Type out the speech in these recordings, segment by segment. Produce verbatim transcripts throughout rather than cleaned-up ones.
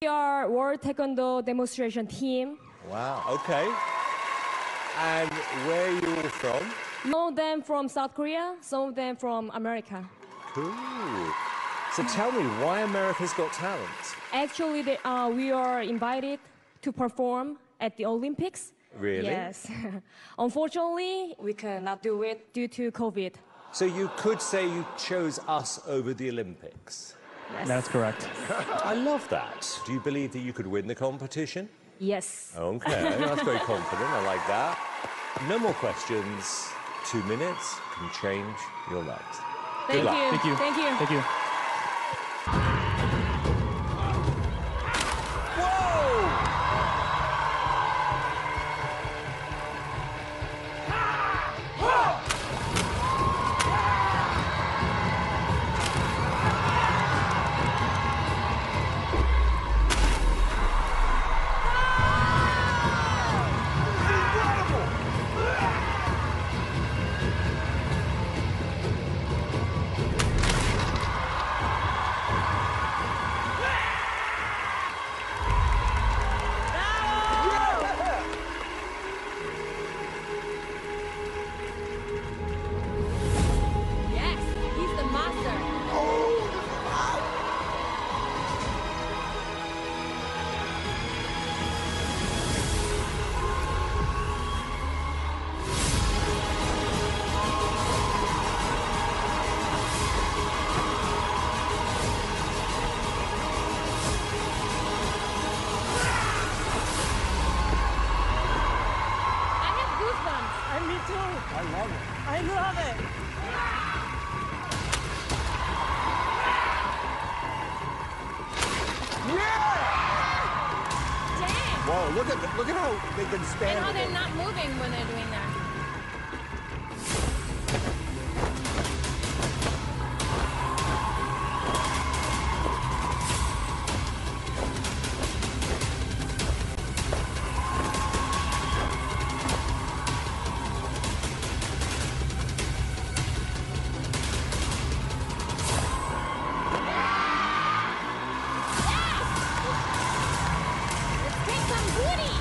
We are World Taekwondo Demonstration Team. Wow, okay. And where are you all from? Some of them from South Korea, some of them from America. Cool. So tell me, why America's Got Talent? Actually, they, uh, we are invited to perform at the Olympics. Really? Yes. Unfortunately, we cannot do it due to COVID. So you could say you chose us over the Olympics? Yes. That's correct. I love that. Do you believe that you could win the competition? Yes. Okay, that's very confident. I like that. No more questions. Two minutes can change your lives. Thank Good luck. you. Thank you. Thank you. Thank you. Yes, he's the master. I have goosebumps. And me too. I love it. I love it. Dang. Whoa, look at the, look at how they can And stand. how it. they're not moving when they're doing that. Let's take some booty.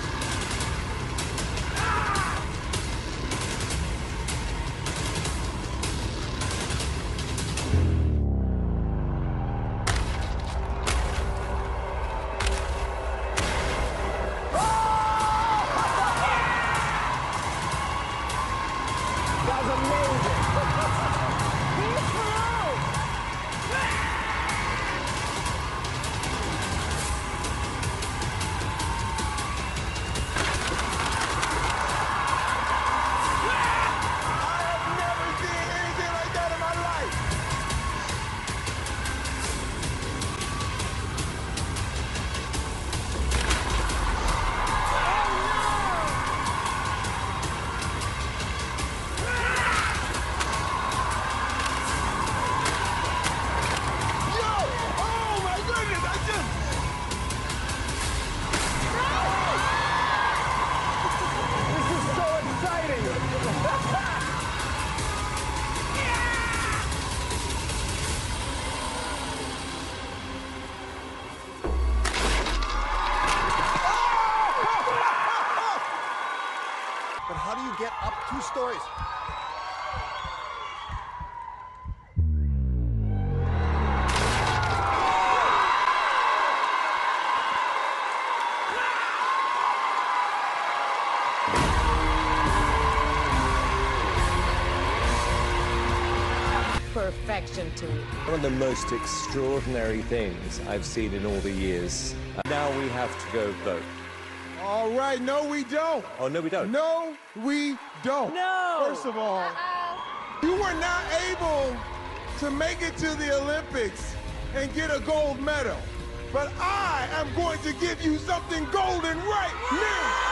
That's amazing. He's through. I have never seen anything like that in my life. Yo! Oh my goodness! I just. This is so exciting! But how do you get up two stories? Perfection to it. One of the most extraordinary things I've seen in all the years. Now we have to go vote. All right, no, we don't. Oh, no, we don't. No, we don't. No. First of all, you were not able to make it to the Olympics and get a gold medal. But I am going to give you something golden right now.